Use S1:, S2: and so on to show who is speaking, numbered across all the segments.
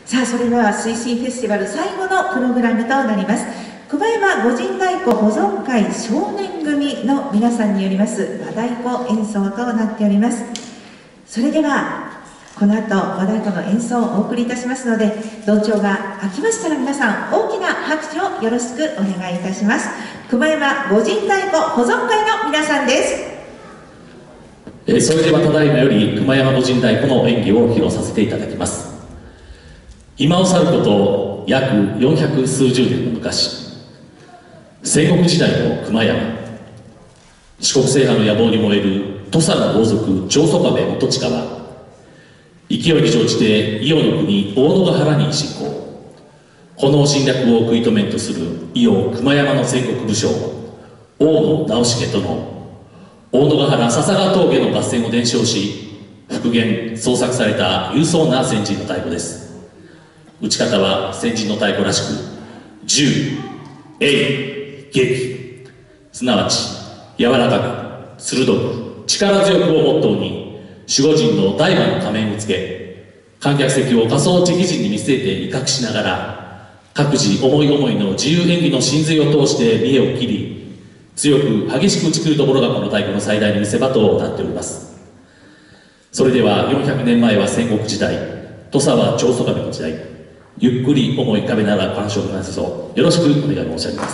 S1: さあ、それでは水深フェスティバル最後のプログラムとなります。熊山御神太鼓保存会少年組の皆さんによります和太鼓演奏となっております。それではこの後和太鼓の演奏をお送りいたしますので、同調が空きましたら皆さん大きな拍手をよろしくお願いいたします。熊山御神太鼓保存会の皆さんです。
S2: それではただいまより熊山御神太鼓の演技を披露させていただきます。今を去ること約400数十年の昔、戦国時代の熊山、四国制覇の野望に燃える土佐の豪族長宗我部元親は、勢いに乗じて伊予の国大野ヶ原に侵攻。炎侵略を食い止めんとする伊予熊山の戦国武将大野直重との大野ヶ原笹川峠の合戦を伝承し、復元創作された勇壮な先人の太鼓です。打ち方は先人の太鼓らしく、銃、鋭、撃、すなわち柔らかく鋭く力強くをモットーに守護神の大馬の仮面をつけ、観客席を仮想敵陣に見据えて威嚇しながら、各自思い思いの自由演技の真髄を通して見栄を切り、強く激しく打ち来るところがこの太鼓の最大の見せ場となっております。それでは400年前は戦国時代、土佐は長宗我部の時代、ゆっくり思い浮かべながら鑑賞の演奏よろしくお願い申し上げます。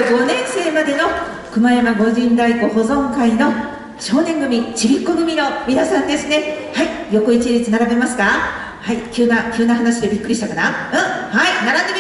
S1: 5年生までの熊山御神太鼓保存会の少年組、ちびっこ組の皆さんですね。はい、横一列並べますか。はい、急な話でびっくりしたかな。はい、並んで